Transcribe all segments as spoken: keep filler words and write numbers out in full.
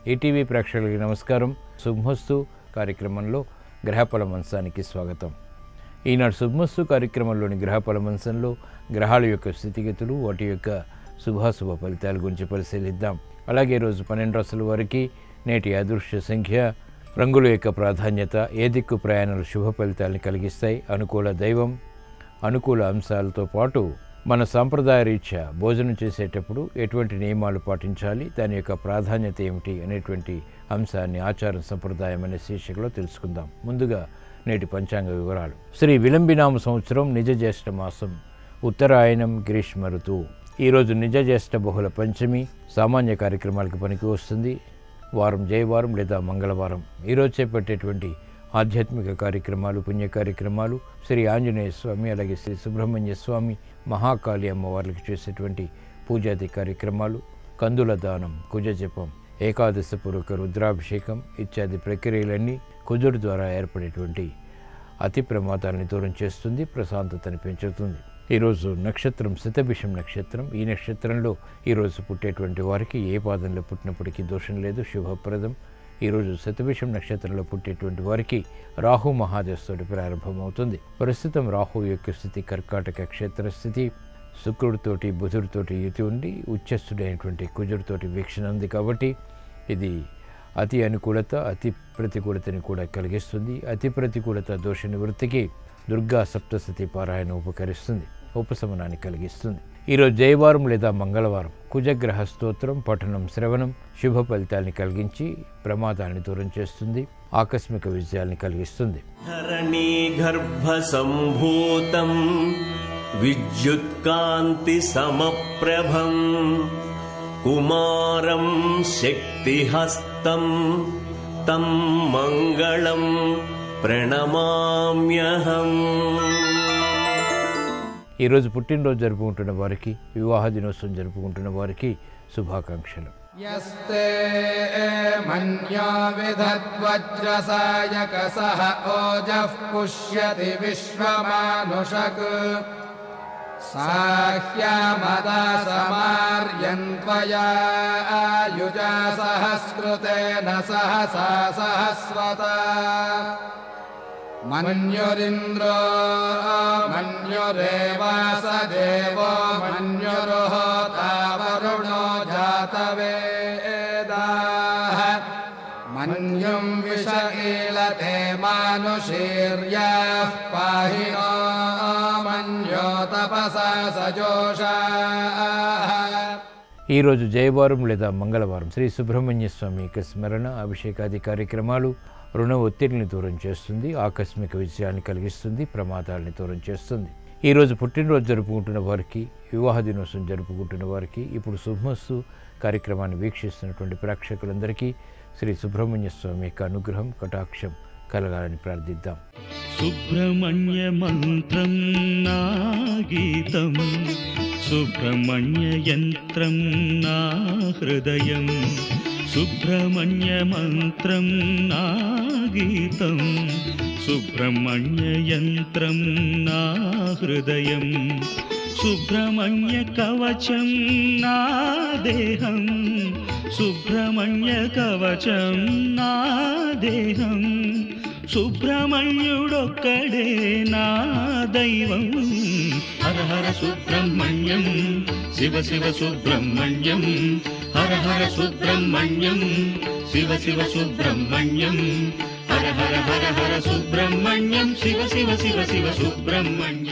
ETV ప్రేక్షకులకి నమస్కారం. శుభమస్తు కార్యక్రమంలో గ్రహఫల మంచానికి స్వాగతం. ఈనాడు శుభమస్తు కార్యక్రమంలోని గ్రహఫల మంచంలో గ్రహాల యొక్క స్థితిగతులు, వాటి యొక్క శుభాశుభ ఫలితాల గురించి పరిశీలిద్దాం. అలాగే రోజు పన్నెండు రాసుల వారికి నేటి అదృశ్య సంఖ్య, రంగుల యొక్క ప్రాధాన్యత, ఏ దిక్కు ప్రయాణాలు శుభ ఫలితాలను కలిగిస్తాయి, అనుకూల దైవం, అనుకూల అంశాలతో పాటు మన సాంప్రదాయ రీత్యా భోజనం చేసేటప్పుడు ఎటువంటి నియమాలు పాటించాలి, దాని యొక్క ప్రాధాన్యత ఏమిటి అనేటువంటి అంశాన్ని ఆచారం సంప్రదాయం అనే శీర్షికలో తెలుసుకుందాం. ముందుగా నేటి పంచాంగ వివరాలు. శ్రీ విలంబినామ సంవత్సరం నిజ జ్యేష్ఠ మాసం, ఉత్తరాయణం, గ్రీష్మ ఋతువు. ఈరోజు నిజ జ్యేష్ఠ బహుళ పంచమి, సామాన్య కార్యక్రమాలకు పనికి వస్తుంది. వారం జయవారం లేదా మంగళవారం. ఈరోజు చేపట్టేటువంటి ఆధ్యాత్మిక కార్యక్రమాలు, పుణ్య కార్యక్రమాలు, శ్రీ ఆంజనేయ స్వామి అలాగే శ్రీ సుబ్రహ్మణ్య స్వామి, మహాకాళి అమ్మవార్లకు చేసేటువంటి పూజాది కార్యక్రమాలు, కందుల దానం, కుజ జపం, ఏకాదశ పూర్వక రుద్రాభిషేకం ఇత్యాది ప్రక్రియలన్నీ కుజుడు ద్వారా ఏర్పడేటువంటి అతి ప్రమాదాలను దూరం చేస్తుంది, ప్రశాంతతని పెంచుతుంది. ఈరోజు నక్షత్రం శతభిషం నక్షత్రం. ఈ నక్షత్రంలో ఈరోజు పుట్టేటువంటి వారికి ఏ పాదంలో పుట్టినప్పటికీ దోషం లేదు, శుభప్రదం. ఈరోజు శతభిషం నక్షత్రంలో పుట్టేటువంటి వారికి రాహు మహాదశతోటి ప్రారంభమవుతుంది. ప్రస్తుతం రాహు యొక్క స్థితి కర్కాటక క్షేత్ర స్థితి, శుక్రుడితోటి బుధుడితోటి యుతి ఉండి ఉచ్చస్థుడైనటువంటి కుజుడితోటి వీక్షణ ఉంది. కాబట్టి ఇది అతి అనుకూలత, అతి ప్రతికూలతని కూడా కలిగిస్తుంది. అతి ప్రతికూలత దోష నివృత్తికి దుర్గా సప్తశతి పారాయణ ఉపకరిస్తుంది, ఉపశమనాన్ని కలిగిస్తుంది. ఈరోజు జయవారం లేదా మంగళవారం. కుజగ్రహ స్తోత్రం పఠనం, శ్రవణం శుభ ఫలితాన్ని కలిగించి ప్రమాదాన్ని దూరం చేస్తుంది, ఆకస్మిక విజయాల్ని కలిగిస్తుంది. ధరణీ గర్భ సంభూతం విద్యుత్కాంతి సమప్రభం కుమారం శక్తిహస్తం తం మంగళం ప్రణమామ్యహం. ఈరోజు పుట్టినరోజు జరుపుకుంటున్న వారికి, వివాహ దినోత్సవం జరుపుకుంటున్న వారికి శుభాకాంక్షలు. యస్తే మన్యో విదద్వజ్రసాయక సహ ఓజః పుష్యతి విశ్వమానుషక్ సాహ్యమదా సమార్యం త్వయా ఆయుజా సహస్కృతేన సహసా సహస్వతా మన్యురింద్రో మన్యురేవాస దేవో మన్యుర్హోతా వరుణో జాతవేదాః మన్యుం విషకీలతే మానుషీర్యాః పాహినో మన్యో తపసా సజోషాః. ఈరోజు జయవారం లేదా మంగళవారం. శ్రీ సుబ్రహ్మణ్య స్వామి యొక్క స్మరణ, అభిషేకాది కార్యక్రమాలు రుణ ఒత్తిడిని దూరం చేస్తుంది, ఆకస్మిక విజయాన్ని కలిగిస్తుంది, ప్రమాదాలని దూరం చేస్తుంది. ఈరోజు పుట్టినరోజు జరుపుకుంటున్న వారికి, వివాహ దినోత్సవం జరుపుకుంటున్న వారికి, ఇప్పుడు శుభమస్తు కార్యక్రమాన్ని వీక్షిస్తున్నటువంటి ప్రేక్షకులందరికీ శ్రీ సుబ్రహ్మణ్య స్వామి యొక్క అనుగ్రహం, కటాక్షం కలగాలని ప్రార్థిద్దాం. సుబ్రహ్మణ్య మంత్రం నా గీతం, సుబ్రహ్మణ్య యంత్రం నా హృదయం, సుబ్రహ్మణ్య మంత్రం నా గీతం, సుబ్రహ్మణ్య యంత్రం నా హృదయం, సుబ్రహ్మణ్య కవచం నా దేహం, సుబ్రహ్మణ్య కవచం నా దేహం, సుబ్రహ్మణ్యుడొక్కడే నా దైవం. హర హర సుబ్రహ్మణ్యం, శివ శివ సుబ్రహ్మణ్యం, హర హర సుబ్రహ్మణ్యం, శివ శివ సుబ్రహ్మణ్యం, హర హర హర హర సుబ్రహ్మణ్యం, శివ శివ శివ శివ సుబ్రహ్మణ్యం.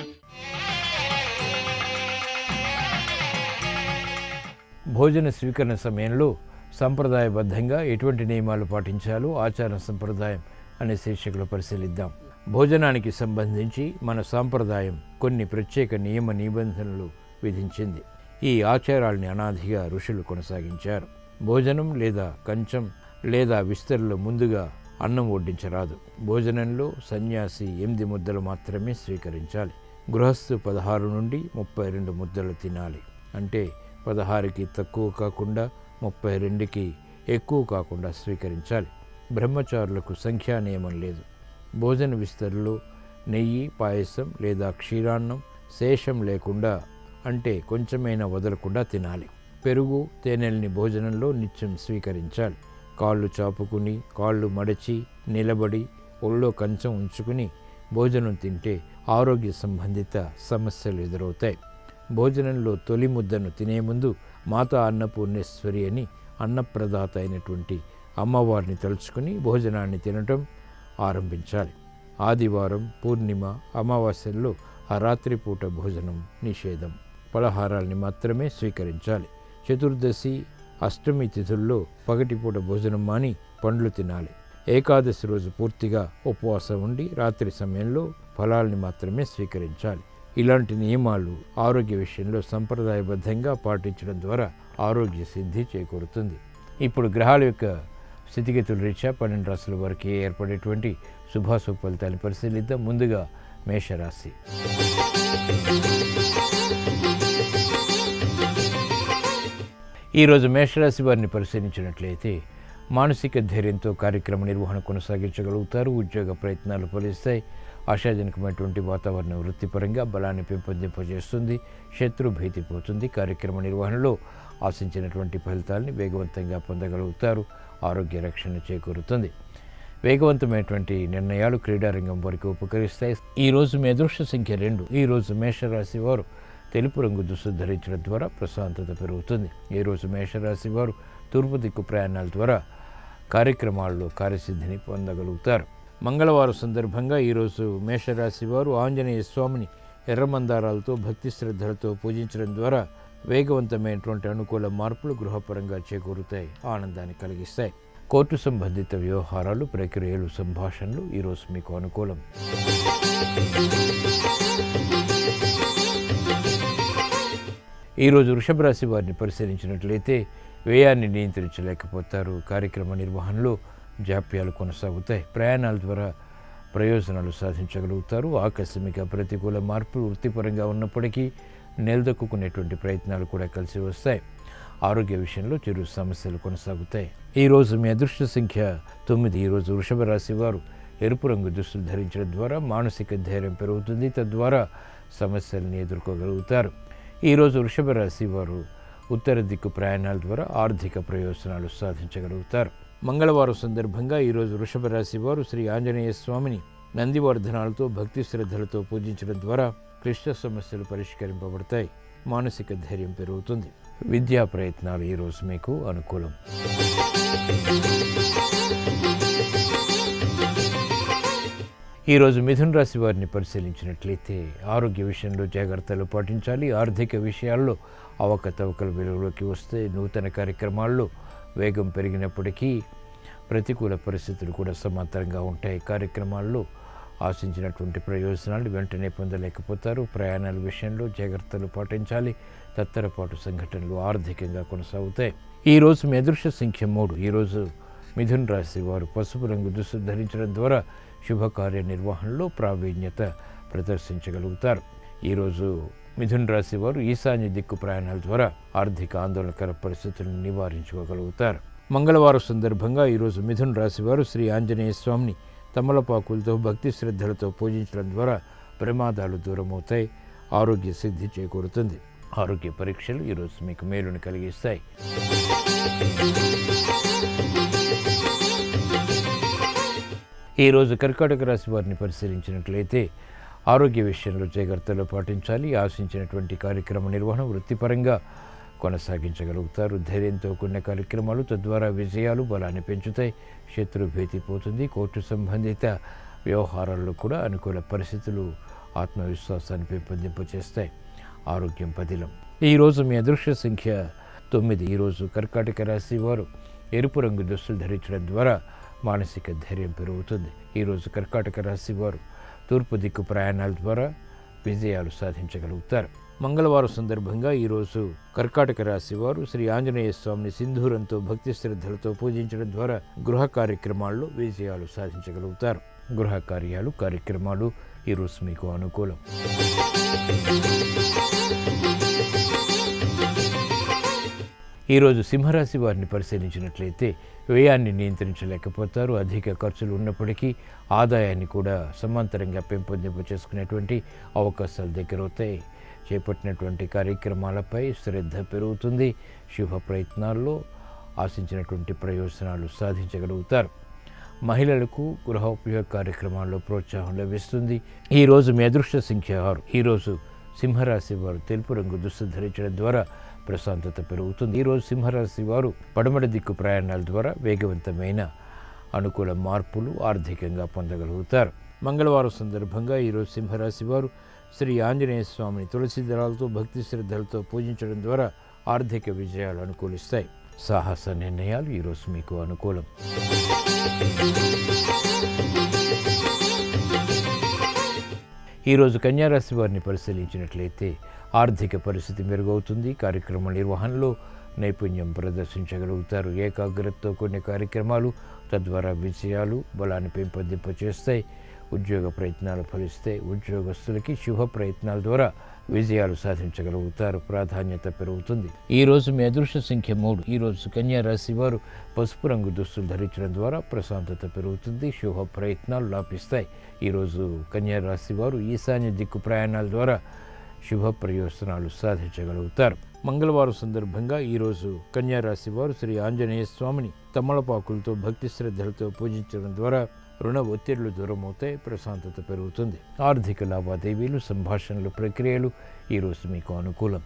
భోజన స్వీకరణ సమయంలో సంప్రదాయబద్ధంగా ఎటువంటి నియమాలు పాటించాలో ఆచార సంప్రదాయం అనే శీర్షికలో పరిశీలిద్దాం. భోజనానికి సంబంధించి మన సాంప్రదాయం కొన్ని ప్రత్యేక నియమ నిబంధనలు విధించింది. ఈ ఆచారాల్ని అనాదిగా ఋషులు కొనసాగించారు. భోజనం లేదా కంచం లేదా విస్తరలో ముందుగా అన్నం వడ్డించరాదు. భోజనంలో సన్యాసి ఎనిమిది ముద్దలు మాత్రమే స్వీకరించాలి. గృహస్థు పదహారు నుండి ముప్పై రెండు ముద్దలు తినాలి. అంటే పదహారుకి తక్కువ కాకుండా ముప్పై రెండుకి ఎక్కువ కాకుండా స్వీకరించాలి. బ్రహ్మచారులకు సంఖ్యా నియమం లేదు. భోజన విస్తరలో నెయ్యి, పాయసం లేదా క్షీరాన్నం శేషం లేకుండా, అంటే కొంచెమైనా వదలకుండా తినాలి. పెరుగు, తేనెల్ని భోజనంలో నిత్యం స్వీకరించాలి. కాళ్ళు చాపుకుని కాళ్ళు మడచి నిలబడి ఒళ్ళో కంచం ఉంచుకుని భోజనం తింటే ఆరోగ్య సంబంధిత సమస్యలు ఎదురవుతాయి. భోజనంలో తొలి ముద్దను తినే ముందు మాతా అన్నపూర్ణేశ్వరి అని అన్నప్రదాత అయినటువంటి అమ్మవారిని తలుచుకుని భోజనాన్ని తినటం ఆరంభించాలి. ఆదివారం, పూర్ణిమ, అమావాస్యల్లో ఆ రాత్రిపూట భోజనం నిషేధం. పలహారాల్ని మాత్రమే స్వీకరించాలి. చతుర్దశి, అష్టమి తిథుల్లో పగటిపూట భోజనం మాని పండ్లు తినాలి. ఏకాదశి రోజు పూర్తిగా ఉపవాసం ఉండి రాత్రి సమయంలో ఫలాల్ని మాత్రమే స్వీకరించాలి. ఇలాంటి నియమాలు ఆరోగ్య విషయంలో సంప్రదాయబద్ధంగా పాటించడం ద్వారా ఆరోగ్య సిద్ధి చేకూరుతుంది. ఇప్పుడు గ్రహాల యొక్క స్థితిగతుల రీత్యా పన్నెండు రాశుల వరకు ఏర్పడేటువంటి శుభాశుభ ఫలితాన్ని పరిశీలిద్దాం. ముందుగా మేషరాశి. ఈరోజు మేషరాశి వారిని పరిశీలించినట్లయితే మానసిక ధైర్యంతో కార్యక్రమ నిర్వహణ కొనసాగించగలుగుతారు. ఉద్యోగ ప్రయత్నాలు ఫలిస్తాయి. ఆశాజనకమైనటువంటి వాతావరణం వృత్తిపరంగా బలాన్ని పెంపొందింపజేస్తుంది. శత్రు భీతి పోతుంది. కార్యక్రమ నిర్వహణలో ఆశించినటువంటి ఫలితాలని వేగవంతంగా పొందగలుగుతారు. ఆరోగ్య రక్షణ చేకూరుతుంది. వేగవంతమైనటువంటి నిర్ణయాలు క్రీడారంగం వరకు ఉపకరిస్తాయి. ఈరోజు మీ అదృష్ట సంఖ్య రెండు. ఈరోజు మేషరాశి వారు తెలుపు రంగు దుస్తులు ధరించడం ద్వారా ప్రశాంతత పెరుగుతుంది. ఈరోజు మేషరాశి వారు తూర్పు దిక్కు ప్రయాణాల ద్వారా కార్యక్రమాల్లో కార్యసిద్ధిని పొందగలుగుతారు. మంగళవారం సందర్భంగా ఈరోజు మేషరాశి వారు ఆంజనేయ స్వామిని ఎర్రమందారాలతో భక్తి శ్రద్ధలతో పూజించడం ద్వారా వేగవంతమైనటువంటి అనుకూల మార్పులు గృహపరంగా చేకూరుతాయి, ఆనందాన్ని కలిగిస్తాయి. కోర్టు సంబంధిత వ్యవహారాలు, ప్రక్రియలు, సంభాషణలు ఈరోజు మీకు అనుకూలం. ఈరోజు వృషభ రాశి వారిని పరిశీలించినట్లయితే వ్యయాన్ని నియంత్రించలేకపోతారు. కార్యక్రమ నిర్వహణలో జాప్యాలు కొనసాగుతాయి. ప్రయాణాల ద్వారా ప్రయోజనాలు సాధించగలుగుతారు. ఆకస్మిక ప్రతికూల మార్పులు వృత్తిపరంగా ఉన్నప్పటికీ నిలదొక్కునేటువంటి ప్రయత్నాలు కూడా కలిసి వస్తాయి. ఆరోగ్య విషయంలో చిరు సమస్యలు కొనసాగుతాయి. ఈరోజు మీ అదృష్ట సంఖ్య తొమ్మిది. ఈరోజు వృషభ రాశి వారు ఎరుపు రంగు దుస్తులు ధరించడం ద్వారా మానసిక ధైర్యం పెరుగుతుంది. తద్వారా సమస్యలను ఎదుర్కోగలుగుతారు. ఈరోజు వృషభ రాశి వారు ఉత్తర దిక్కు ప్రయాణాల ద్వారా ఆర్థిక ప్రయోజనాలు సాధించగలుగుతారు. మంగళవారం సందర్భంగా ఈరోజు వృషభ రాశి వారు శ్రీ ఆంజనేయ స్వామిని నందివర్ధనాలతో భక్తి శ్రద్ధలతో పూజించడం ద్వారా క్లిష్ట సమస్యలు పరిష్కరింపబడతాయి. మానసిక ధైర్యం పెరుగుతుంది. విద్యా ప్రయత్నాలు ఈరోజు మీకు అనుకూలం. ఈరోజు మిథున రాశి వారిని పరిశీలించినట్లయితే ఆరోగ్య విషయంలో జాగ్రత్తలు పాటించాలి. ఆర్థిక విషయాల్లో అవకతవకలు వెలుగులోకి వస్తే నూతన కార్యక్రమాల్లో వేగం పెరిగినప్పటికీ ప్రతికూల పరిస్థితులు కూడా సమాంతరంగా ఉంటాయి. కార్యక్రమాల్లో ఆశించినటువంటి ప్రయోజనాలు వెంటనే పొందలేకపోతారు. ప్రయాణాల విషయంలో జాగ్రత్తలు పాటించాలి. తత్తరపాటు సంఘటనలు ఆర్థికంగా కొనసాగుతాయి. ఈరోజు మీ అదృష్ట సంఖ్య మూడు. ఈరోజు మిథున రాశి వారు పసుపు రంగు దుస్తులు ధరించడం ద్వారా శుభకార్య నిర్వహణలో ప్రావీణ్యత ప్రదర్శించగలుగుతారు. ఈరోజు మిథున రాశి వారు ఈశాన్య దిక్కు ప్రయాణాల ద్వారా ఆర్థిక ఆందోళనకర పరిస్థితులను నివారించుకోగలుగుతారు. మంగళవారం సందర్భంగా ఈరోజు మిథున రాశి వారు శ్రీ ఆంజనేయ స్వామిని తమలపాకులతో భక్తి శ్రద్ధలతో పూజించడం ద్వారా ప్రమాదాలు దూరమవుతాయి. ఆరోగ్య సిద్ధి చేకూరుతుంది. ఆరోగ్య పరీక్షలు ఈరోజు మీకు మేలును కలిగిస్తాయి. ఈరోజు కర్కాటక రాశి వారిని పరిశీలించినట్లయితే ఆరోగ్య విషయంలో జాగ్రత్తలు పాటించాలి. ఆశించినటువంటి కార్యక్రమ నిర్వహణ వృత్తిపరంగా కొనసాగించగలుగుతారు. ధైర్యంతో కూడిన కార్యక్రమాలు తద్వారా విజయాలు బలాన్ని పెంచుతాయి. శత్రు భీతి పోతుంది. కోర్టు సంబంధిత వ్యవహారాల్లో కూడా అనుకూల పరిస్థితులు ఆత్మవిశ్వాసాన్ని పెంపొందింపచేస్తాయి. ఆరోగ్యం పదిలం. ఈరోజు మీ అదృష్ట సంఖ్య తొమ్మిది. ఈరోజు కర్కాటక రాశి వారు ఎరుపు రంగు దుస్తులు ధరించడం ద్వారా మానసిక ధైర్యం పెరుగుతుంది. ఈరోజు కర్కాటక రాశి వారు తూర్పు దిక్కు ప్రయాణాల ద్వారా విజయాలు సాధించగలుగుతారు. మంగళవారం సందర్భంగా ఈరోజు కర్కాటక రాశి వారు శ్రీ ఆంజనేయ స్వామిని సింధూరంతో భక్తి శ్రద్ధలతో పూజించడం ద్వారా గృహ కార్యక్రమాల్లో విజయాలు సాధించగలుగుతారు. గృహ కార్యాలు కార్యక్రమాలు ఈరోజు మీకు అనుకూలం. ఈరోజు సింహరాశి వారిని పరిశీలించినట్లయితే వ్యయాన్ని నియంత్రించలేకపోతారు. అధిక ఖర్చులు ఉన్నప్పటికీ ఆదాయాన్ని కూడా సమాంతరంగా పెంపొందింపు చేసుకునేటువంటి అవకాశాలు దగ్గరవుతాయి. చేపట్టినటువంటి కార్యక్రమాలపై శ్రద్ధ పెరుగుతుంది. శుభ ప్రయత్నాల్లో ఆశించినటువంటి ప్రయోజనాలు సాధించగలుగుతారు. మహిళలకు గృహోపయోగ కార్యక్రమాల్లో ప్రోత్సాహం లభిస్తుంది. ఈరోజు మీ అదృష్ట సంఖ్య ఆరు. ఈరోజు సింహరాశి వారు తెలుపు రంగు దుస్తులు ధరించడం ద్వారా ప్రశాంతత పెరుగుతుంది. ఈరోజు సింహరాశి వారు పడమటి దిక్కు ప్రయాణాల ద్వారా వేగవంతమైన అనుకూల మార్పులు ఆర్థికంగా పొందగలుగుతారు. మంగళవారం సందర్భంగా ఈరోజు సింహరాశి వారు శ్రీ ఆంజనేయ స్వామిని తులసి దళాలతో భక్తి శ్రద్ధలతో పూజించడం ద్వారా ఆర్థిక విజయాలు అనుకూలిస్తాయి. సాహస నిర్ణయాలు ఈరోజు మీకు అనుకూలం. ఈరోజు కన్యారాశి వారిని పరిశీలించినట్లయితే ఆర్థిక పరిస్థితి మెరుగవుతుంది. కార్యక్రమ నిర్వహణలో నైపుణ్యం ప్రదర్శించగలుగుతారు. ఏకాగ్రతతో కొన్ని కార్యక్రమాలు తద్వారా విజయాలు బలాన్ని పెంపొందింపచేస్తాయి. ఉద్యోగ ప్రయత్నాలు ఫలిస్తాయి. ఉద్యోగస్తులకి శుభ ప్రయత్నాల ద్వారా విజయాలు సాధించగలుగుతారు. ప్రాధాన్యత పెరుగుతుంది. ఈరోజు మీ అదృష్ట సంఖ్య మూడు. ఈరోజు కన్యా రాశి వారు పసుపు రంగు దుస్తులు ధరించడం ద్వారా ప్రశాంతత పెరుగుతుంది. శుభ ప్రయత్నాలు లాభిస్తాయి. ఈరోజు కన్యా రాశి వారు ఈశాన్య దిక్కు ప్రయాణాల ద్వారా శుభ ప్రయోజనాలు సాధించగలుగుతారు. మంగళవారం సందర్భంగా ఈరోజు కన్యా రాశి వారు శ్రీ ఆంజనేయ స్వామిని తమలపాకులతో భక్తి శ్రద్ధలతో పూజించడం ద్వారా రుణ ఒత్తిళ్లు దూరం అవుతాయి. ప్రశాంతత పెరుగుతుంది. ఆర్థిక లావాదేవీలు సంభాషణలు ప్రక్రియలు ఈరోజు మీకు అనుకూలం.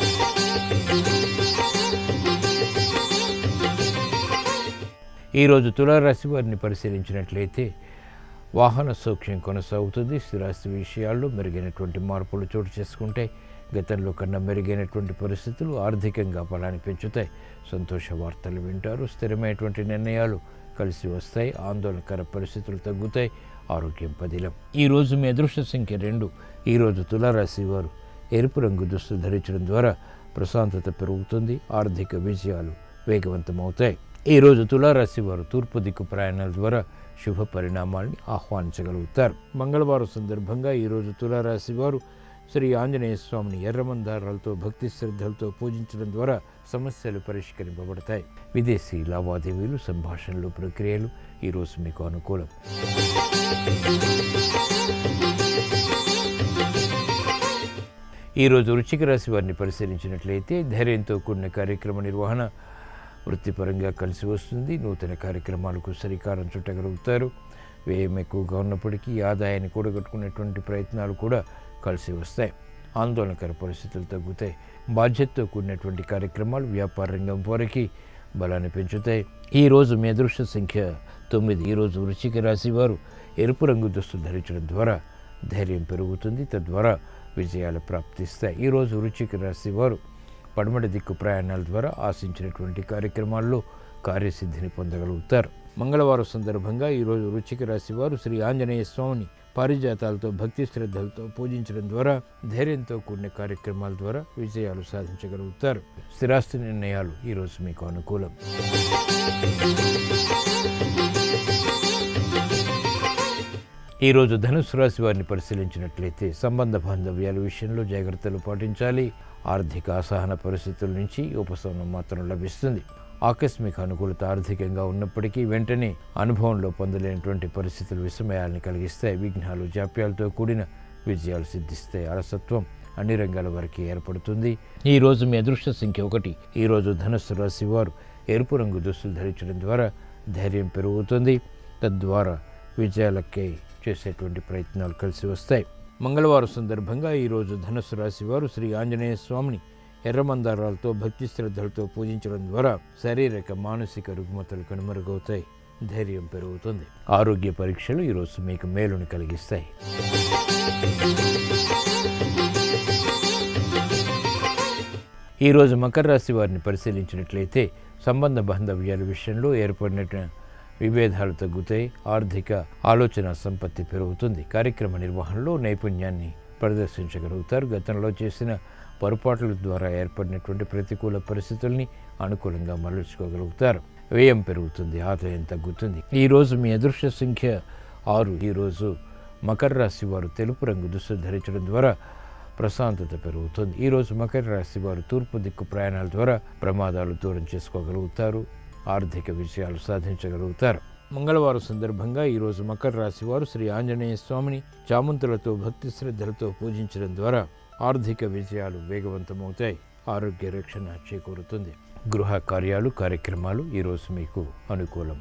ఈరోజు తులారాశి వారిని పరిశీలించినట్లయితే వాహన సౌఖ్యం కొనసాగుతుంది. స్థిరాస్తి విషయాల్లో మెరుగైనటువంటి మార్పులు చోటు చేసుకుంటే గతంలో కన్నా మెరుగైనటువంటి పరిస్థితులు ఆర్థికంగా బలాన్ని పెంచుతాయి. సంతోష వార్తలు వింటారు. స్థిరమైనటువంటి నిర్ణయాలు కలిసి వస్తాయి. ఆందోళనకర పరిస్థితులు తగ్గుతాయి. ఆరోగ్యం పదిలం. ఈరోజు మీ అదృష్ట సంఖ్య రెండు. ఈరోజు తులారాశి వారు ఎరుపు రంగు దుస్తులు ధరించడం ద్వారా ప్రశాంతత పెరుగుతుంది. ఆర్థిక విజయాలు వేగవంతమవుతాయి. ఈరోజు తులారాశి వారు తూర్పు దిక్కు ప్రయాణాల ద్వారా శుభ పరిణామాల్ని ఆహ్వానించగలుగుతారు. మంగళవారం సందర్భంగా ఈరోజు తులారాశి వారు శ్రీ ఆంజనేయ స్వామిని ఎర్రమందారాలతో భక్తి శ్రద్ధలతో పూజించడం ద్వారా సమస్యలు పరిష్కరింపబడతాయి. విదేశీ లావాదేవీలు సంభాషణలు ప్రక్రియలు ఈరోజు మీకు అనుకూలం. ఈరోజు వృశ్చిక రాశి వారిని పరిశీలించినట్లయితే ధైర్యంతో కూడిన కార్యక్రమ నిర్వహణ వృత్తిపరంగా కలిసి వస్తుంది. నూతన కార్యక్రమాలకు శ్రీకారం చుట్టగలుగుతారు. వ్యయం ఎక్కువగా ఉన్నప్పటికీ ఆదాయాన్ని కూడగట్టుకునేటువంటి ప్రయత్నాలు కూడా కలిసి వస్తాయి. ఆందోళనకర పరిస్థితులు తగ్గుతాయి. బాధ్యతతో కూడినటువంటి కార్యక్రమాలు వ్యాపార రంగం వారికి బలాన్ని పెంచుతాయి. ఈరోజు మీ అదృష్ట సంఖ్య తొమ్మిది. ఈరోజు వృశ్చిక రాశి వారు ఎరుపు రంగు దుస్తులు ధరించడం ద్వారా ధైర్యం పెరుగుతుంది. తద్వారా విజయాలు ప్రాప్తిస్తాయి. ఈరోజు వృశ్చిక రాశి వారు పడమటి దిక్కు ప్రయాణాల ద్వారా ఆశించినటువంటి కార్యక్రమాల్లో కార్యసిద్ధిని పొందగలుగుతారు. మంగళవారం సందర్భంగా ఈరోజు వృశ్చిక రాశి వారు శ్రీ ఆంజనేయ స్వామిని పారిజాతాలతో భక్తి శ్రద్ధలతో పూజించడం ద్వారా ధైర్యంతో కూడిన కార్యక్రమాల ద్వారా విజయాలు సాధించగలుగుతారు. స్థిరాస్తి నిర్ణయాలు ఈరోజు మీకు అనుకూలం. ఈరోజు ధనుసు రాశి వారిని పరిశీలించినట్లయితే సంబంధ బాంధవ్యాల విషయంలో జాగ్రత్తలు పాటించాలి. ఆర్థిక అసహన పరిస్థితుల నుంచి ఉపశమనం మాత్రం లభిస్తుంది. ఆకస్మిక అనుకూలత ఆర్థికంగా ఉన్నప్పటికీ వెంటనే అనుభవంలో పొందలేనటువంటి పరిస్థితులు విస్మయాలను కలిగిస్తాయి. విఘ్నాలు జాప్యాలతో కూడిన విజయాలు సిద్ధిస్తాయి. అలసత్వం అన్ని రంగాల వరకు ఏర్పడుతుంది. ఈరోజు మీ అదృష్ట సంఖ్య ఒకటి. ఈరోజు ధనుస్సు రాశి వారు ఎరుపు రంగు దుస్తులు ధరించడం ద్వారా ధైర్యం పెరుగుతుంది. తద్వారా విజయాలకై చేసేటువంటి ప్రయత్నాలు కలిసి వస్తాయి. మంగళవారం సందర్భంగా ఈరోజు ధనుస్సు రాశి వారు శ్రీ ఆంజనేయ స్వామిని ఎర్రమందారాలతో భక్తి శ్రద్ధలతో పూజించడం ద్వారా శారీరక మానసిక రుగ్మతలు కనుమరుగవుతాయి. ధైర్యం పెరుగుతుంది. ఆరోగ్య పరీక్షలు ఈరోజు మీకు మేలుని కలిగిస్తాయి. ఈరోజు మకర రాశి వారిని పరిశీలించినట్లయితే సంబంధ బాంధవ్యాల విషయంలో ఏర్పడిన విభేదాలు తగ్గుతాయి. ఆర్థిక ఆలోచన సంపత్తి పెరుగుతుంది. కార్యక్రమ నిర్వహణలో నైపుణ్యాన్ని ప్రదర్శించగలుగుతారు. గతంలో చేసిన పొరపాట్ల ద్వారా ఏర్పడినటువంటి ప్రతికూల పరిస్థితుల్ని అనుకూలంగా మరల్చుకోగలుగుతారు. వ్యయం పెరుగుతుంది. ఆదాయం తగ్గుతుంది. ఈరోజు మీ అదృష్ట సంఖ్య ఆరు. ఈరోజు మకర రాశి వారు తెలుపు రంగు దుస్తులు ధరించడం ద్వారా ప్రశాంతత పెరుగుతుంది. ఈరోజు మకర రాశి వారు తూర్పు దిక్కు ప్రయాణాల ద్వారా ప్రమాదాలు దూరం చేసుకోగలుగుతారు. ఆర్థిక విజయాలు సాధించగలుగుతారు. మంగళవారం సందర్భంగా ఈరోజు మకర రాశి వారు శ్రీ ఆంజనేయ స్వామిని చామంతులతో భక్తి శ్రద్ధలతో పూజించడం ద్వారా ఆర్థిక విజయాలు వేగవంతమవుతాయి. ఆరోగ్య రక్షణ చేకూరుతుంది. గృహ కార్యాలు కార్యక్రమాలు ఈరోజు మీకు అనుకూలం.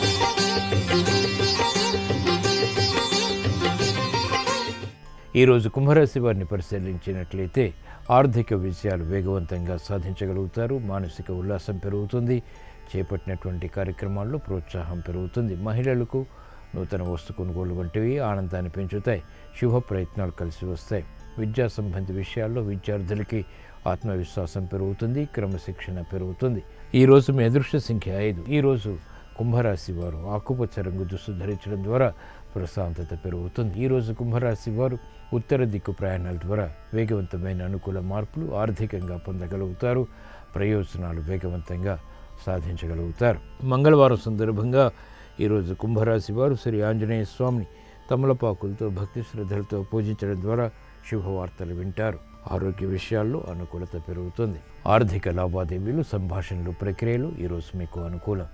ఈరోజు కుంభరాశి వారిని పరిశీలించినట్లయితే ఆర్థిక విజయాలు వేగవంతంగా సాధించగలుగుతారు. మానసిక ఉల్లాసం పెరుగుతుంది. చేపట్టినటువంటి కార్యక్రమాల్లో ప్రోత్సాహం పెరుగుతుంది. మహిళలకు నూతన వస్తు కొనుగోలు వంటివి ఆనందాన్ని పెంచుతాయి. శుభ ప్రయత్నాలు కలిసి వస్తాయి. విద్యా సంబంధ విషయాల్లో విద్యార్థులకి ఆత్మవిశ్వాసం పెరుగుతుంది. క్రమశిక్షణ పెరుగుతుంది. ఈరోజు మీ అదృష్ట సంఖ్య ఐదు. ఈరోజు కుంభరాశి వారు ఆకుపచ్చ రంగు దుస్తు ధరించడం ద్వారా ప్రశాంతత పెరుగుతుంది. ఈరోజు కుంభరాశి వారు ఉత్తర దిక్కు ప్రయాణాల ద్వారా వేగవంతమైన అనుకూల మార్పులు ఆర్థికంగా పొందగలుగుతారు. ప్రయోజనాలు వేగవంతంగా సాధించగలుగుతారు. మంగళవారం సందర్భంగా ఈరోజు కుంభరాశి వారు శ్రీ ఆంజనేయ స్వామిని తమలపాకులతో భక్తి శ్రద్ధలతో పూజించడం ద్వారా శుభవార్తలు వింటారు. ఆరోగ్య విషయాల్లో అనుకూలత పెరుగుతుంది. ఆర్థిక లావాదేవీలు, సంభాషణలు, ప్రక్రియలు ఈరోజు మీకు అనుకూలం.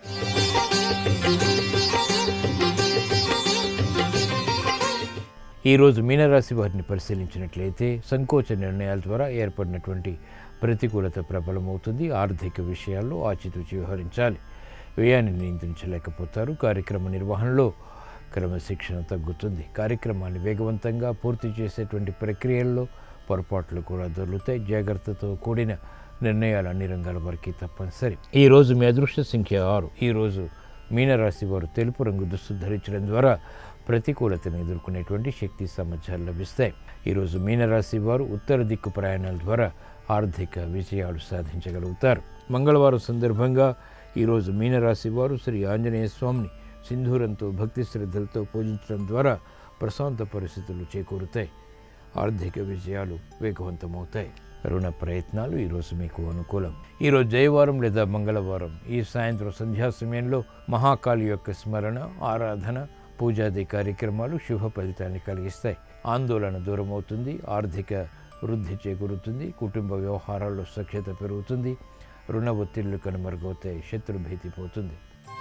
ఈరోజు మీనరాశి వారిని పరిశీలించినట్లయితే సంకోచ నిర్ణయాల ద్వారా ఏర్పడినటువంటి ప్రతికూలత ప్రబలమవుతుంది. ఆర్థిక విషయాల్లో ఆచితూచి వ్యవహరించాలి. వ్యయాన్ని నియంత్రించలేకపోతారు. కార్యక్రమ నిర్వహణలో క్రమశిక్షణ తగ్గుతుంది. కార్యక్రమాన్ని వేగవంతంగా పూర్తి చేసేటువంటి ప్రక్రియల్లో పొరపాట్లు కూడా దొరుకుతాయి. జాగ్రత్తతో కూడిన నిర్ణయాలు అన్ని రంగాల వరకు తప్పనిసరి. ఈరోజు మీ అదృష్ట సంఖ్య ఆరు. ఈరోజు మీనరాశి వారు తెలుపు రంగు దుస్తు ధరించడం ద్వారా ప్రతికూలతను ఎదుర్కొనేటువంటి శక్తి సామర్థ్యాలు లభిస్తాయి. ఈరోజు మీనరాశి వారు ఉత్తర దిక్కు ప్రయాణాల ద్వారా ఆర్థిక విజయాలు సాధించగలుగుతారు. మంగళవారం సందర్భంగా ఈరోజు మీనరాశి వారు శ్రీ ఆంజనేయ స్వామిని సింధూరంతో భక్తి శ్రద్ధలతో పూజించడం ద్వారా ప్రశాంత పరిస్థితులు చేకూరుతాయి. ఆర్థిక విజయాలు వేగవంతమవుతాయి. రుణ ప్రయత్నాలు ఈరోజు మీకు అనుకూలం. ఈరోజు జయవారం లేదా మంగళవారం ఈ సాయంత్రం సంధ్యా సమయంలో మహాకాళి యొక్క స్మరణ, ఆరాధన, పూజాది కార్యక్రమాలు శుభ ఫలితాన్ని కలిగిస్తాయి. ఆందోళన దూరం అవుతుంది. ఆర్థిక వృద్ధి చేకూరుతుంది. కుటుంబ వ్యవహారాల్లో సఖ్యత పెరుగుతుంది. రుణ ఒత్తిళ్లు కనుమరుగవుతాయి. శత్రుభీతి పోతుంది.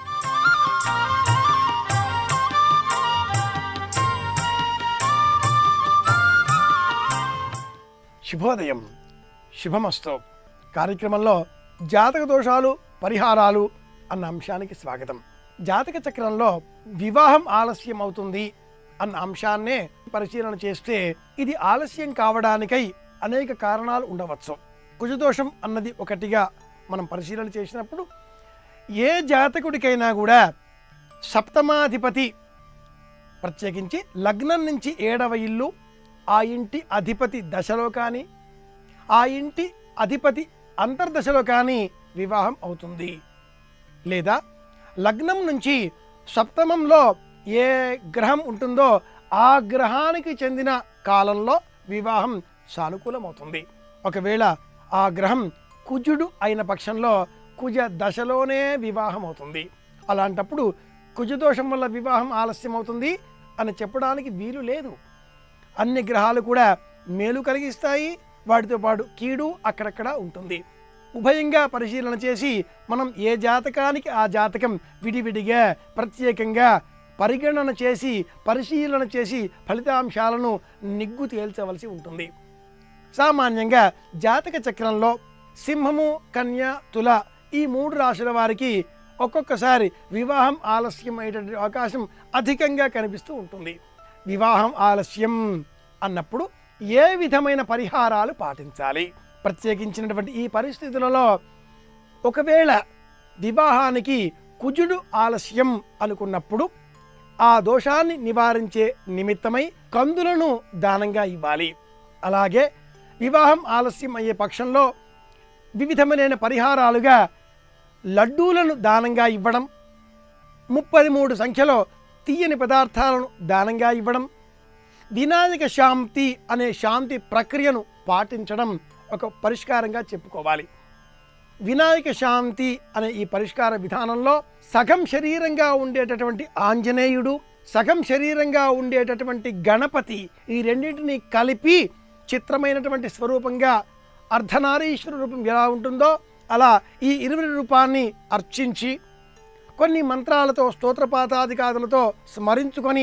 శుభోదయం. శుభమస్తు కార్యక్రమంలో జాతక దోషాలు పరిహారాలు అన్న అంశానికి స్వాగతం. జాతక చక్రంలో వివాహం ఆలస్యం అవుతుంది అన్న అంశాన్నే పరిశీలన చేస్తే ఇది ఆలస్యం కావడానికై అనేక కారణాలు ఉండవచ్చు. కుజదోషం అన్నది ఒకటిగా మనం పరిశీలన చేసినప్పుడు ఏ జాతకుడికైనా కూడా సప్తమాధిపతి ప్రత్యేకించి లగ్నం నుంచి ఏడవ ఇల్లు, ఆ ఇంటి అధిపతి దశలో కానీ ఆ ఇంటి అధిపతి అంతర్దశలో కానీ వివాహం అవుతుంది. లేదా లగ్నం నుంచి సప్తమంలో ఏ గ్రహం ఉంటుందో ఆ గ్రహానికి చెందిన కాలంలో వివాహం సానుకూలమవుతుంది. ఒకవేళ ఆ గ్రహం కుజుడు అయిన పక్షంలో కుజ దశలోనే వివాహం అవుతుంది. అలాంటప్పుడు కుజదోషం వల్ల వివాహం ఆలస్యం అవుతుంది అని చెప్పడానికి వీలు లేదు. అన్ని గ్రహాలు కూడా మేలు కలిగిస్తాయి. వాటితో పాటు కీడు అక్కడక్కడ ఉంటుంది. ఉభయంగా పరిశీలన చేసి మనం ఏ జాతకానికి ఆ జాతకం విడివిడిగా ప్రత్యేకంగా పరిగణన చేసి పరిశీలన చేసి ఫలితాంశాలను నిగ్గు తేల్చవలసి ఉంటుంది. సామాన్యంగా జాతక చక్రంలో సింహము, కన్య, తుల ఈ మూడు రాశుల వారికి ఒక్కొక్కసారి వివాహం ఆలస్యం అయ్యేటువంటి అవకాశం అధికంగా కనిపిస్తూ ఉంటుంది. వివాహం ఆలస్యం అన్నప్పుడు ఏ విధమైన పరిహారాలు పాటించాలి? ప్రత్యేకించినటువంటి ఈ పరిస్థితులలో ఒకవేళ వివాహానికి కుజుడు ఆలస్యం అనుకున్నప్పుడు ఆ దోషాన్ని నివారించే నిమిత్తమై కందులను దానంగా ఇవ్వాలి. అలాగే వివాహం ఆలస్యం అయ్యే పక్షంలో వివిధమైన పరిహారాలుగా లడ్డూలను దానంగా ఇవ్వడం, ముప్పది మూడు సంఖ్యలో తీయని పదార్థాలను దానంగా ఇవ్వడం, వినాయక శాంతి అనే శాంతి ప్రక్రియను పాటించడం ఒక పరిష్కారంగా చెప్పుకోవాలి. వినాయక శాంతి అనే ఈ పరిష్కార విధానంలో సగం శరీరంగా ఉండేటటువంటి ఆంజనేయుడు, సగం శరీరంగా ఉండేటటువంటి గణపతి ఈ రెండింటిని కలిపి చిత్రమైనటువంటి స్వరూపంగా అర్ధనారీశ్వర రూపం ఎలా ఉంటుందో అలా ఈ ఇరువురి రూపాన్ని అర్చించి కొన్ని మంత్రాలతో స్తోత్రపాతాదికాదులతో స్మరించుకొని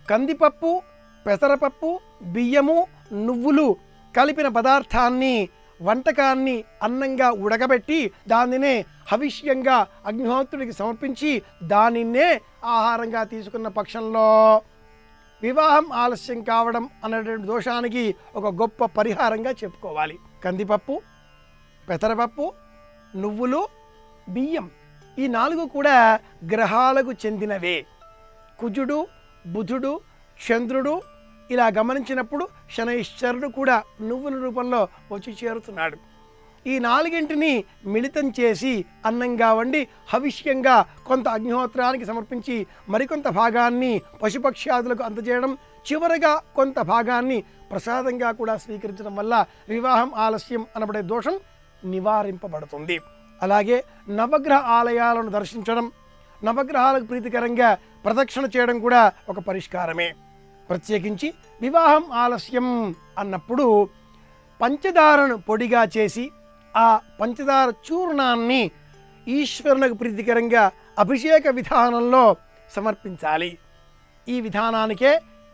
కందిపప్పు, పెసరపప్పు, బియ్యము, నువ్వులు కలిపిన పదార్థాన్ని వంటకాన్ని అన్నంగా ఉడకబెట్టి దానినే హవిష్యంగా అగ్నిహోత్రుడికి సమర్పించి దానినే ఆహారంగా తీసుకున్న పక్షంలో వివాహం ఆలస్యం కావడం అనేటువంటి దోషానికి ఒక గొప్ప పరిహారంగా చెప్పుకోవాలి. కందిపప్పు, పెసరపప్పు, నువ్వులు, బియ్యం ఈ నాలుగు కూడా గ్రహాలకు చెందినవే. కుజుడు, బుధుడు, చంద్రుడు ఇలా గమనించినప్పుడు శనైశ్వరుడు కూడా నువ్వుల రూపంలో వచ్చి చేరుతున్నాడు. ఈ నాలుగింటిని మిళితం చేసి అన్నంగా వండి హవిష్యంగా కొంత అగ్నిహోత్రానికి సమర్పించి మరికొంత భాగాన్ని పశుపక్ష్యాదులకు అందజేయడం, చివరగా కొంత భాగాన్ని ప్రసాదంగా కూడా స్వీకరించడం వల్ల వివాహం ఆలస్యం అనబడే దోషం నివారింపబడుతుంది. అలాగే నవగ్రహ ఆలయాలను దర్శించడం, నవగ్రహాలకు ప్రీతికరంగా ప్రదక్షిణ చేయడం కూడా ఒక పరిష్కారమే. ప్రత్యేకించి వివాహం ఆలస్యం అన్నప్పుడు పంచదారను పొడిగా చేసి ఆ పంచదార చూర్ణాన్ని ఈశ్వరునికి ప్రీతికరంగా అభిషేక విధానంలో సమర్పించాలి. ఈ విధానానికే